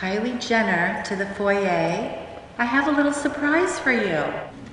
Kylie Jenner to the foyer. I have a little surprise for you.